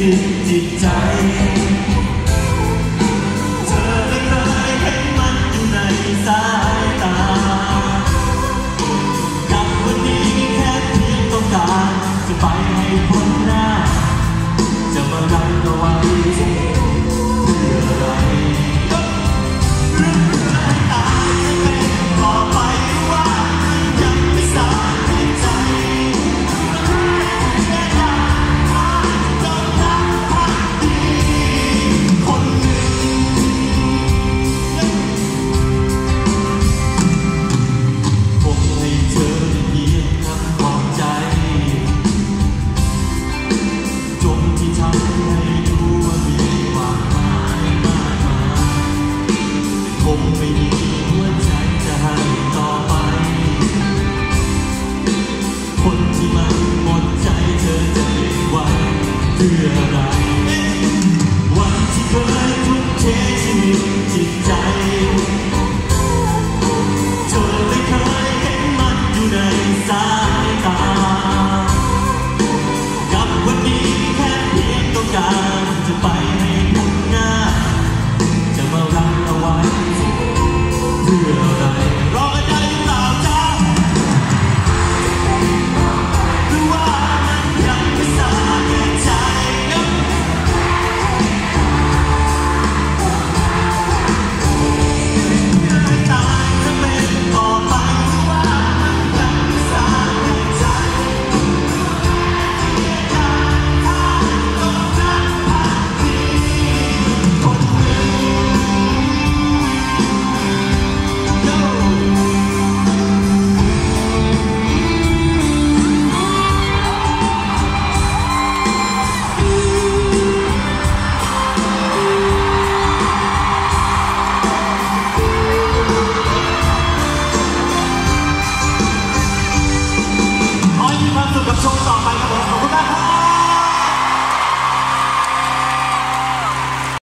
ชีวิตจิตใจเธอไม่เคยเห็นมันอยู่ในสายตากับวันนี้แค่เพียงต้องการจะไปให้พ้นหน้าจะมารักเอาไว้เพื่ออะไรเรื่องอะไรตายจะเป็นต่อไปว่ายังไม่สายในใจแค่อยากต้องรักพักดีคนหนึ่งคงให้เธอได้เพียงคำปลอบใจจงที่ทำให้ดูว่ามีความหมายมากมายคงไม่มีหัวใจจะให้ต่อไปคนที่มันหมดใจเธอจะเก็บไว้เพื่ออะไรวันที่เคยทุ่มเทชีวิตจิตใจเธอไม่เคยเห็นมันอยู่ในสายตากับวันนี้แค่เพียงต้องการจะไปให้พ้นหน้าจะมารักเอาไว้เพื่ออะไรรอกันได้หรือเปล่าจ๊ะหรือว่า